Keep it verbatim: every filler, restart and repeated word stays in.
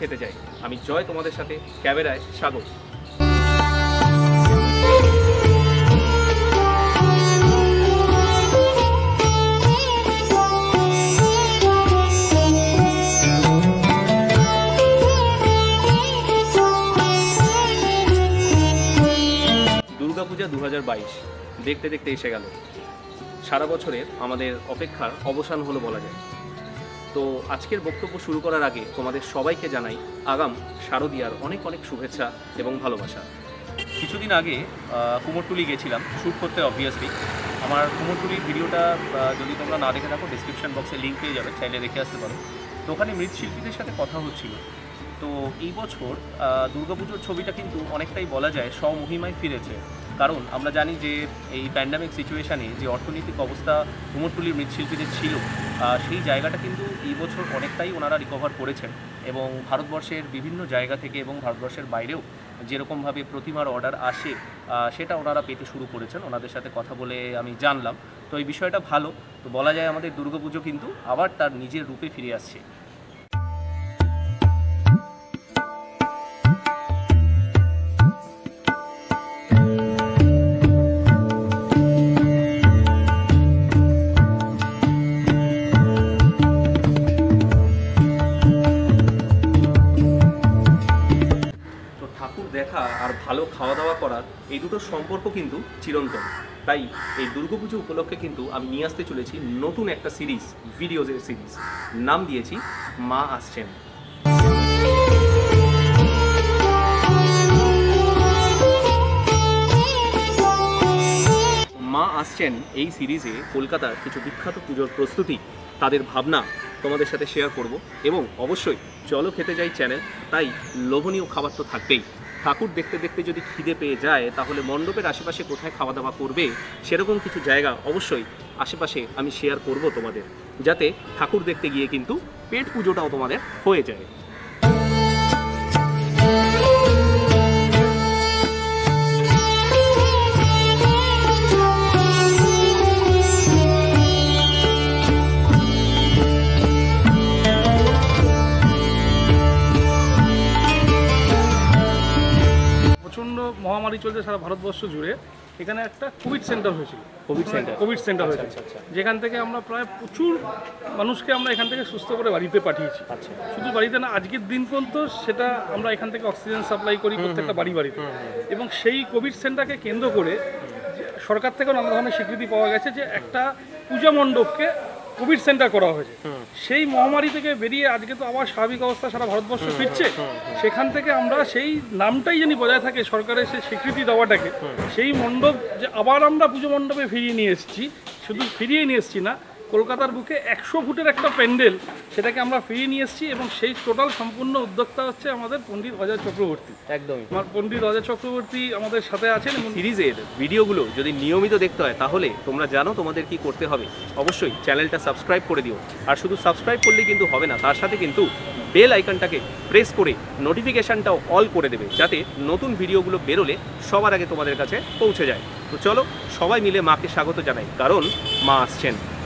খেতে যাই। আমি জয়, তোমাদের সাথে ক্যামেরায় স্বাগত। দুর্গা পূজা দু হাজার বাইশ দেখতে দেখতে এসে গেল। সারা বছরের আমাদের অপেক্ষার অবসান হলো বলা যায়। তো আজকের বক্তব্য শুরু করার আগে তোমাদের সবাইকে জানাই আগাম শারদীয়ার অনেক অনেক শুভেচ্ছা এবং ভালোবাসা। কিছুদিন আগে কুমোরটুলি গেছিলাম শ্যুট করতে। অবভিয়াসলি আমার কুমোরটুলির ভিডিওটা যদি তোমরা না দেখে থাকো ডিসক্রিপশন বক্সে লিঙ্ক পেয়ে যাবে, চাইলে দেখে আসতে পারো। তো ওখানে মৃৎশিল্পীদের সাথে কথা হচ্ছিল। তো এই বছর দুর্গাপুজোর ছবিটা কিন্তু অনেকটাই বলা যায় স্বমহিমায় ফিরেছে। কারণ আমরা জানি যে এই প্যান্ডামিক সিচুয়েশানে যে অর্থনৈতিক অবস্থা কুমোরটুলির মৃৎশিল্পীদের ছিল, সেই জায়গাটা কিন্তু এই বছর অনেকটাই ওনারা রিকভার করেছেন। এবং ভারতবর্ষের বিভিন্ন জায়গা থেকে এবং ভারতবর্ষের বাইরেও যেরকমভাবে প্রতিমার অর্ডার আসে সেটা ওনারা পেতে শুরু করেছেন। ওনাদের সাথে কথা বলে আমি জানলাম। তো এই বিষয়টা ভালো। তো বলা যায় আমাদের দুর্গাপুজো কিন্তু আবার তার নিজের রূপে ফিরে আসছে। দেখা আর ভালো খাওয়া দাওয়া করার এই দুটো সম্পর্ক কিন্তু চিরন্তন। তাই এই দুর্গাপুজো উপলক্ষে কিন্তু আমি নিয়ে আসতে চলেছি নতুন একটা সিরিজ, ভিডিওজের সিরিজ। নাম দিয়েছি মা আসছেন। মা আসছেন এই সিরিজে কলকাতার কিছু বিখ্যাত পুজোর প্রস্তুতি, তাদের ভাবনা তোমাদের সাথে শেয়ার করব। এবং অবশ্যই চলো খেতে যাই চ্যানেল, তাই লোভনীয় খাবার তো থাকবেই। ঠাকুর দেখতে দেখতে যদি খিদে পেয়ে যায় তাহলে মণ্ডপের আশেপাশে কোথায় খাওয়া দাওয়া করবে সেরকম কিছু জায়গা অবশ্যই আশেপাশে আমি শেয়ার করব তোমাদের, যাতে ঠাকুর দেখতে গিয়ে কিন্তু পেট পুজোটাও তোমাদের হয়ে যায়। প্রচণ্ড মহামারী চলছে সারা ভারতবর্ষ জুড়ে। এখানে একটা কোভিড সেন্টার হয়েছিল, কোভিড সেন্টার কোভিড সেন্টার হয়েছে, যেখান থেকে আমরা প্রায় প্রচুর মানুষকে আমরা এখান থেকে সুস্থ করে বাড়িতে পাঠিয়েছি। আচ্ছা, শুধু বাড়িতে না, আজকের দিন পর্যন্ত সেটা আমরা এখান থেকে অক্সিজেন সাপ্লাই করি প্রত্যেকটা বাড়ি বাড়িতে। এবং সেই কোভিড সেন্টারকে কেন্দ্র করে সরকার থেকেও নানা ধরনের স্বীকৃতি পাওয়া গেছে যে একটা পূজা মণ্ডপকে কোভিড সেন্টার করা হয়েছে। সেই মহামারী থেকে বেরিয়ে আজকে তো আবার স্বাভাবিক অবস্থা সারা ভারতবর্ষ ফিরছে। সেখান থেকে আমরা সেই নামটাই জানি বজায় থাকে, সরকারের সেই স্বীকৃতি দেওয়াটাকে, সেই মণ্ডপ যে আবার আমরা পুজো মণ্ডপে ফিরিয়ে নিয়ে এসেছি। শুধু ফিরিয়ে নিয়ে এসেছি না, কলকাতার বুকে একশো ফুটের একটা প্যান্ডেল, সেটাকে আমরা ফিরিয়ে নিয়ে এসেছি। এবং সেই টোটাল সম্পূর্ণ উদ্যোক্তা হচ্ছে আমাদের পণ্ডিত অজয় চক্রবর্তী। একদমই আমার পণ্ডিত অজয় চক্রবর্তী আমাদের সাথে আছেন। সিরিজের ভিডিওগুলো যদি নিয়মিত দেখতে হয় তাহলে তোমরা জানো তোমাদের কি করতে হবে। অবশ্যই চ্যানেলটা সাবস্ক্রাইব করে দিও। আর শুধু সাবস্ক্রাইব করলেই কিন্তু হবে না, তার সাথে কিন্তু বেল আইকনটাকে প্রেস করে নোটিফিকেশানটাও অল করে দেবে, যাতে নতুন ভিডিওগুলো বেরোলে সবার আগে তোমাদের কাছে পৌঁছে যায়। তো চলো সবাই মিলে মাকে স্বাগত জানাই, কারণ মা আসছেন।